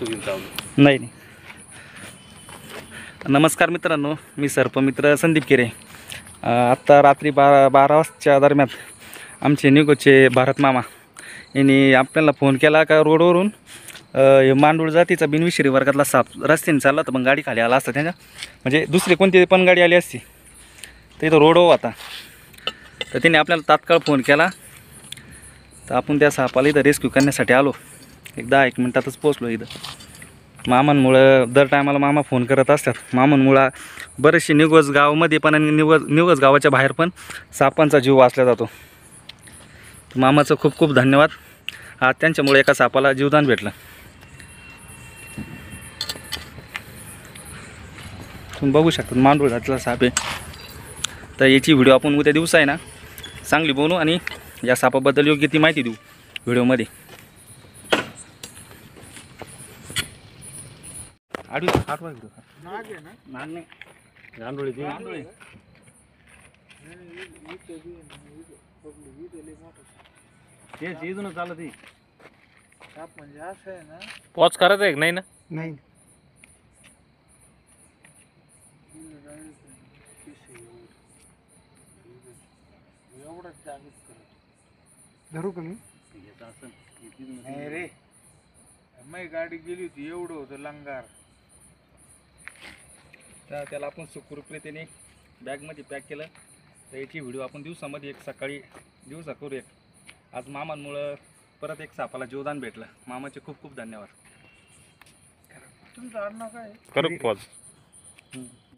वस्तू घेऊन चावलं. नाही नाही. नमस्कार मित्रांनो, मी सर्पमित्र संदीप केरे. आत्ता रात्री 12 वाजताच्या दरम्यान आमचे निगोचे भारत मामा यांनी आपल्याला फोन केला का रोडवरून मांडूळ जातीचा बिनविषारी वर्गातला साप रस्त्याने चालला तर मग गाडी खाली आला असता त्यांच्या, म्हणजे दुसरी कोणती पण गाडी आली असती तर इथं रोडवर होता. तर त्यांनी आपल्याला तात्काळ फोन केला. तर आपण त्या सापाला इथं रेस्क्यू करण्यासाठी आलो. एक 10-1 मिनटातच पोचलो इथं. मामांमुळं दर टायमाला मामा फोन करत असतात. मामांमुळं बरेचसे निवस गावामध्ये पण आणि निवस गावाच्या बाहेर पण सापांचा जीव वाचला जातो. मामाचं खूप खूप धन्यवाद. आज त्यांच्यामुळे एका सापाला जीवदान भेटलं. तुम्ही बघू शकता मांडूळ जातीचा साप आहे. तर याची व्हिडिओ आपण उद्या दिवसा आहे ना चांगली बनवू आणि या सापाबद्दल योग्य ती माहिती देऊ व्हिडिओमध्ये. पॉज करायचं आहे नाही ना? नाही धरू का मी? नाही रे, मी गाडी गेली होती एवढं होतं लंगार. तर त्याला आपण सुखरूपरीतेने बॅगमध्ये पॅक केलं. तर याची व्हिडिओ आपण दिवसामध्ये एक सकाळी दिवसा करू एक. आज मामांमुळं परत एक सापाला जीवदान भेटलं. मामाचे खूप खूप धन्यवाद. तुमचं आडनाव काय? करू पॉज.